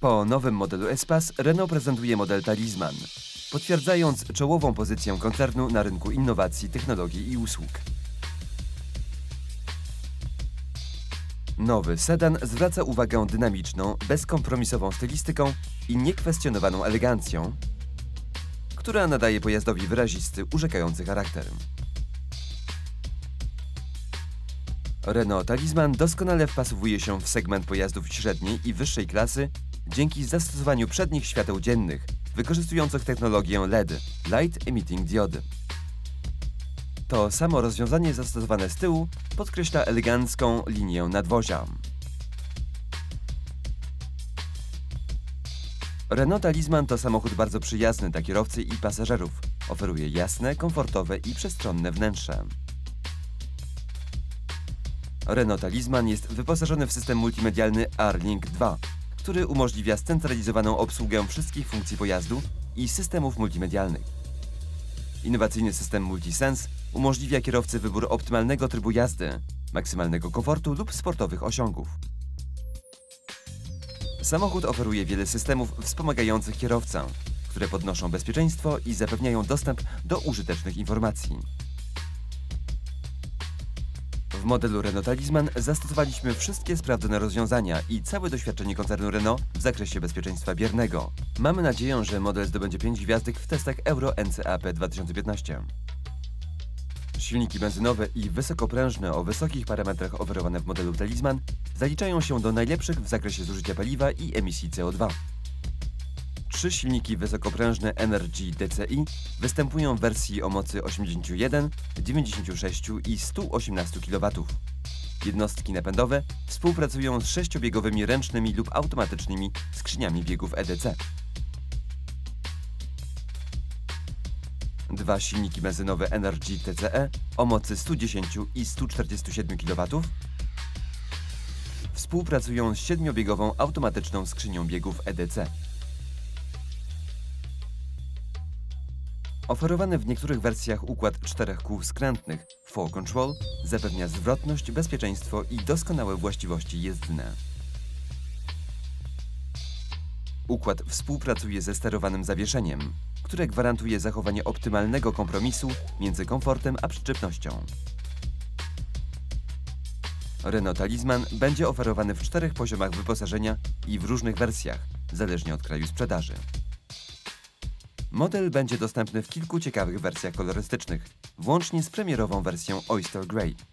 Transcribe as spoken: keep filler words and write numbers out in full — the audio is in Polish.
Po nowym modelu Espace Renault prezentuje model Talisman, potwierdzając czołową pozycję koncernu na rynku innowacji, technologii i usług. Nowy sedan zwraca uwagę dynamiczną, bezkompromisową stylistyką i niekwestionowaną elegancją, która nadaje pojazdowi wyrazisty, urzekający charakter. Renault Talisman doskonale wpasowuje się w segment pojazdów średniej i wyższej klasy dzięki zastosowaniu przednich świateł dziennych wykorzystujących technologię L E D – Light Emitting Diode. To samo rozwiązanie zastosowane z tyłu podkreśla elegancką linię nadwozia. Renault Talisman to samochód bardzo przyjazny dla kierowcy i pasażerów. Oferuje jasne, komfortowe i przestronne wnętrze. Renault Talisman jest wyposażony w system multimedialny R-Link dwa, który umożliwia scentralizowaną obsługę wszystkich funkcji pojazdu i systemów multimedialnych. Innowacyjny system MultiSense umożliwia kierowcy wybór optymalnego trybu jazdy, maksymalnego komfortu lub sportowych osiągów. Samochód oferuje wiele systemów wspomagających kierowcę, które podnoszą bezpieczeństwo i zapewniają dostęp do użytecznych informacji. W modelu Renault Talisman zastosowaliśmy wszystkie sprawdzone rozwiązania i całe doświadczenie koncernu Renault w zakresie bezpieczeństwa biernego. Mamy nadzieję, że model zdobędzie pięć gwiazdek w testach Euro N C A P dwa tysiące piętnaście. Silniki benzynowe i wysokoprężne o wysokich parametrach oferowane w modelu Talisman zaliczają się do najlepszych w zakresie zużycia paliwa i emisji C O dwa. Trzy silniki wysokoprężne Energy D C i występują w wersji o mocy osiemdziesiąt jeden, dziewięćdziesiąt sześć i sto osiemnaście kilowatów. Jednostki napędowe współpracują z sześciobiegowymi ręcznymi lub automatycznymi skrzyniami biegów E D C. Dwa silniki benzynowe Energy T C E o mocy sto dziesięć i sto czterdzieści siedem kilowatów współpracują z siedmiobiegową automatyczną skrzynią biegów E D C. Oferowany w niektórych wersjach układ czterech kół skrętnych four control zapewnia zwrotność, bezpieczeństwo i doskonałe właściwości jezdne. Układ współpracuje ze sterowanym zawieszeniem, które gwarantuje zachowanie optymalnego kompromisu między komfortem a przyczepnością. Renault Talisman będzie oferowany w czterech poziomach wyposażenia i w różnych wersjach, zależnie od kraju sprzedaży. Model będzie dostępny w kilku ciekawych wersjach kolorystycznych, włącznie z premierową wersją Oyster Grey.